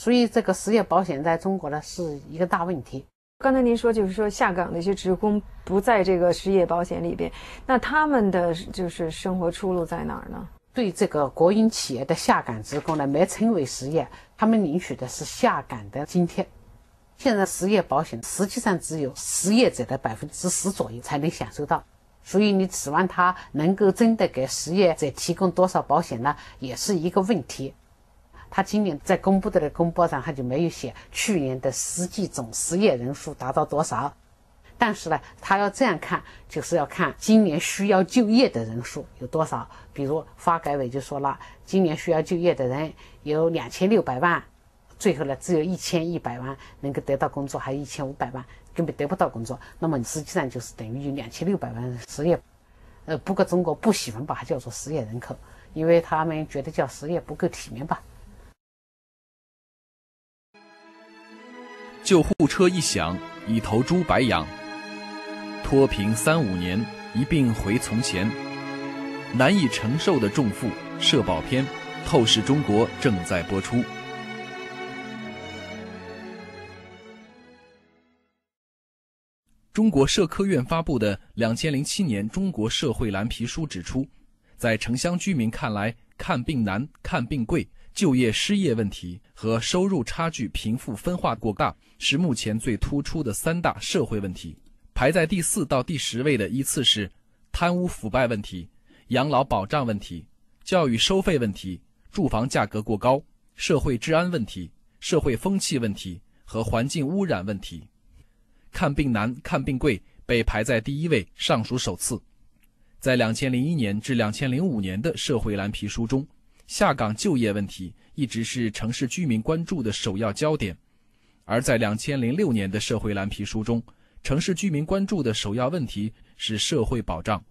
所以这个失业保险在中国呢是一个大问题。 刚才您说就是说下岗的一些职工不在这个失业保险里边，那他们的就是生活出路在哪儿呢？ 对这个国营企业的下岗职工呢，没称为失业，他们领取的是下岗的津贴。现在失业保险实际上只有失业者的10%左右才能享受到，所以你指望他能够真的给失业者提供多少保险呢，也是一个问题。他今年在公布的公报上他就没有写去年的实际总失业人数达到多少，但是呢他要这样看，就是要看今年需要就业的人数有多少。比如发改委就说了，今年需要就业的人有2600万，最后呢只有1100万能够得到工作，还有1500万根本得不到工作，那么实际上就是等于有2600万失业。不过中国不喜欢把它叫做失业人口，因为他们觉得叫失业不够体面吧。 救护车一响，一头猪白养。脱贫3-5年，一病回从前。难以承受的重负，社保篇，透视中国正在播出。中国社科院发布的2007年中国社会蓝皮书指出，在城乡居民看来，看病难、看病贵、就业失业问题和收入差距、贫富分化过大是目前最突出的3大社会问题。排在第4到第10位的依次是贪污腐败问题、养老保障问题、教育收费问题、住房价格过高、社会治安问题、社会风气问题和环境污染问题。看病难、看病贵被排在第1位，尚属首次。在2001年至2005年的社会蓝皮书中，下岗就业问题一直是城市居民关注的首要焦点，而在2006年的社会蓝皮书中，城市居民关注的首要问题是社会保障。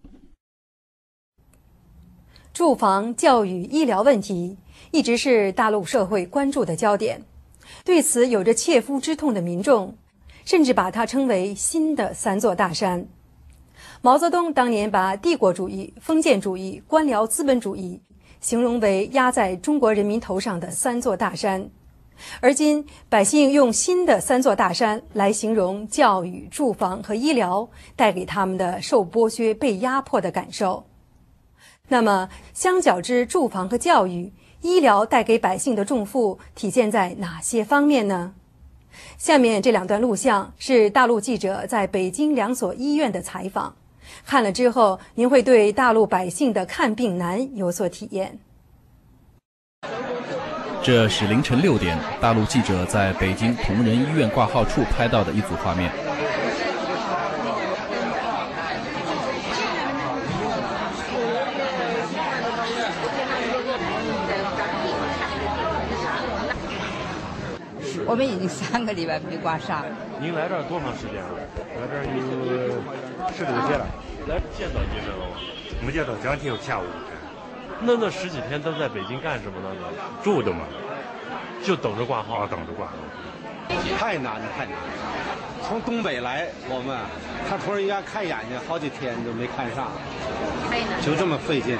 住房、教育、医疗问题一直是大陆社会关注的焦点，对此有着切肤之痛的民众甚至把它称为新的3座大山。毛泽东当年把帝国主义、封建主义、官僚资本主义形容为压在中国人民头上的3座大山，而今百姓用新的3座大山来形容教育、住房和医疗带给他们的受剥削、被压迫的感受。那么相较之住房和教育，医疗带给百姓的重负体现在哪些方面呢？下面这2段录像是大陆记者在北京2所医院的采访，看了之后您会对大陆百姓的看病难有所体验。 这是凌晨6点，大陆记者在北京同仁医院挂号处拍到的一组画面。 我们已经3个礼拜没挂上了。 您来这儿多长时间了？来这儿有10多天了。来见到医生了吗？没见到，将近有下午。那10几天都在北京干什么呢？住的嘛，就等着挂号，等着挂号。 太难了，太难了。从东北来，我们看同仁医院看眼睛，好几天都没看上，就这么费劲。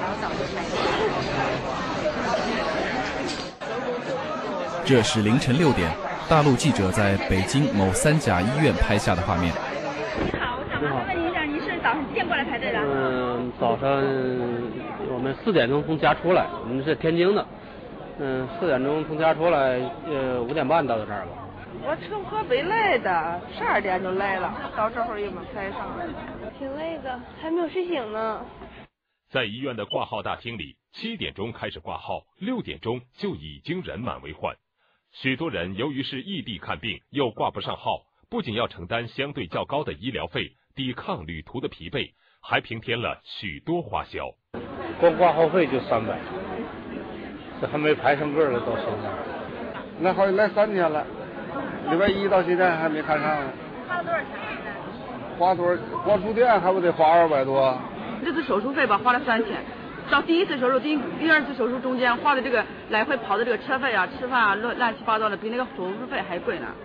这是凌晨6点，大陆记者在北京某3甲医院拍下的画面。 你好，我想麻烦问您一下，您是早上几点过来排队的？ 早上我们4点钟从家出来，我们是天津的。4点钟从家出来，5点半到这儿吧。 我从河北来的，12点就来了，到这会儿也没排上。 挺累的，还没有睡醒呢。 在医院的挂号大厅里，7点钟开始挂号，6点钟就已经人满为患。许多人由于是异地看病，又挂不上号，不仅要承担相对较高的医疗费，抵抗旅途的疲惫，还平添了许多花销。 光挂号费就300，这还没排上个了，到现在。 那好像来3天了，礼拜1到现在还没看上呢。 花了多少钱？ 花多少？光住店还不得花200多？ 这次手术费吧，花了3000。到第1次手术、第2次手术中间花的这个来回跑的这个车费啊、吃饭啊，乱七八糟的，比那个手术费还贵呢。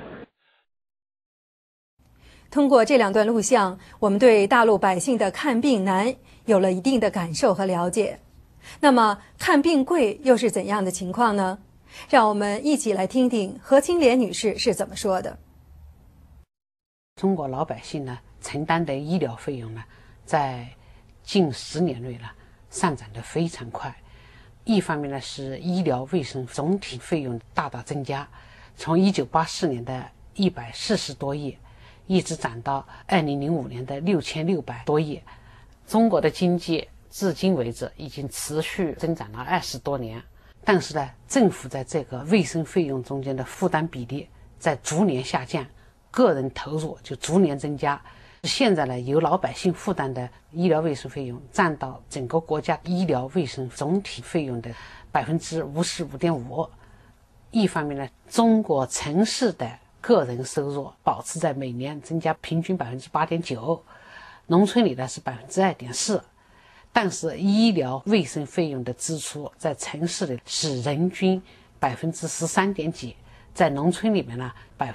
通过这2段录像，我们对大陆百姓的看病难有了一定的感受和了解。那么看病贵又是怎样的情况呢？ 让我们一起来听听何清莲女士是怎么说的。 中国老百姓呢承担的医疗费用呢，在近10年内呢上涨得非常快。一方面呢是医疗卫生总体费用大大增加，从1984年的140多亿，一直涨到2005年的6600多亿。中国的经济至今为止已经持续增长了20多年，但是呢，政府在这个卫生费用中间的负担比例在逐年下降，个人投入就逐年增加。现在呢，由老百姓负担的医疗卫生费用占到整个国家医疗卫生总体费用的55.5%。一方面呢，中国城市的个人收入保持在每年增加平均8.9%，农村里呢是2.4%。但是医疗卫生费用的支出在城市里是人均13点几，在农村里面呢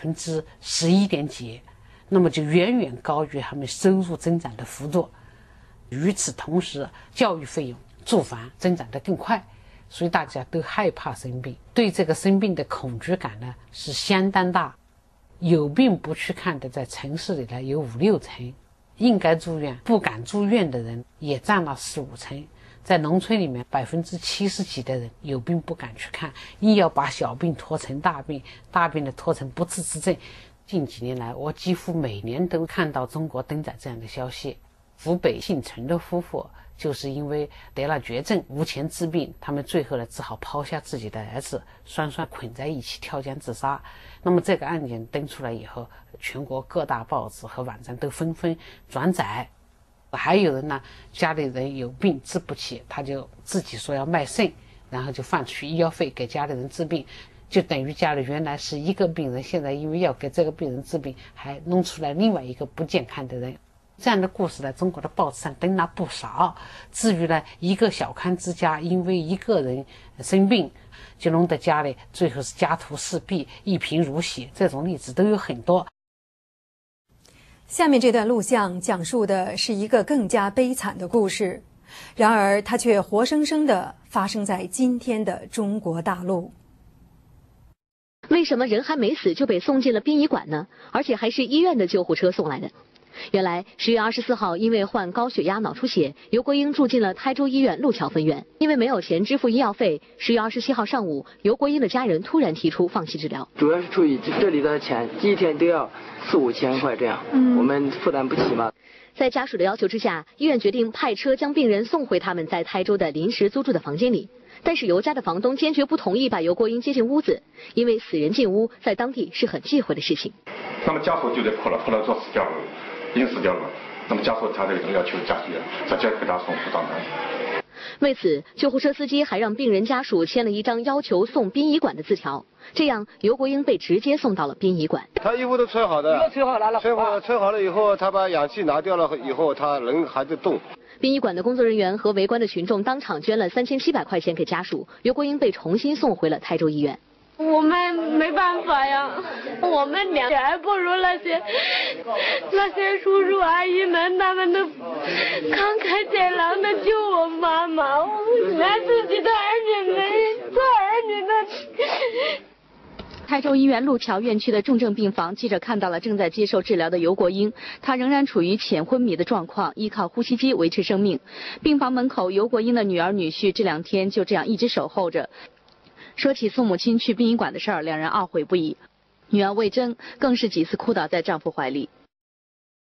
11点几。那么就远远高于他们收入增长的幅度。与此同时，教育费用、住房增长得更快，所以大家都害怕生病，对这个生病的恐惧感呢是相当大。有病不去看的在城市里呢有5-6成，应该住院不敢住院的人也占了4-5成。在农村里面70%几的人有病不敢去看，硬要把小病拖成大病，大病的拖成不治之症。近几年来，我几乎每年都看到中国登载这样的消息。湖北姓陈的夫妇就是因为得了绝症，无钱治病，他们最后呢只好抛下自己的儿子，双双捆在一起跳江自杀。那么这个案件登出来以后，全国各大报纸和网站都纷纷转载。还有人呢，家里人有病治不起，他就自己说要卖肾，然后就放取医药费给家里人治病。就等于家里原来是一个病人，现在因为要给这个病人治病，还弄出来另外一个不健康的人。这样的故事呢，中国的报纸上登了不少。至于呢，一个小康之家因为一个人生病，就弄得家里最后是家徒四壁、一贫如洗，这种例子都有很多。 下面这段录像讲述的是一个更加悲惨的故事，然而它却活生生地发生在今天的中国大陆。 为什么人还没死就被送进了殡仪馆呢？而且还是医院的救护车送来的。原来10月24号，因为患高血压、脑出血，尤国英住进了台州医院路桥分院。因为没有钱支付医药费，10月27号上午，尤国英的家人突然提出放弃治疗。 主要是出于这里的钱，一天都要4-5千块这样，我们负担不起嘛。 在家属的要求之下，医院决定派车将病人送回他们在台州的临时租住的房间里。但是尤家的房东坚决不同意把尤国英接进屋子，因为死人进屋在当地是很忌讳的事情。 那么家属就得破了做死掉了，已经死掉了。那么家属他这个要求家属直接给他送服装单。 为此，救护车司机还让病人家属签了一张要求送殡仪馆的字条，这样尤国英被直接送到了殡仪馆。 他衣服都吹好的， 吹好了， 吹好了以后，他把氧气拿掉了以后，他人还在动。 殡仪馆的工作人员和围观的群众当场捐了3700块钱给家属，尤国英被重新送回了台州医院。 我们没办法呀，我们俩还不如那些叔叔阿姨们，他们都慷慨解囊的救我妈妈，连自己的儿女没做儿女的。 台州医院路桥院区的重症病房，记者看到了正在接受治疗的尤国英，他仍然处于浅昏迷的状况，依靠呼吸机维持生命。病房门口，尤国英的女儿女婿这2天就这样一直守候着。说起送母亲去殡仪馆的事儿，两人懊悔不已。女儿魏征更是几次哭倒在丈夫怀里。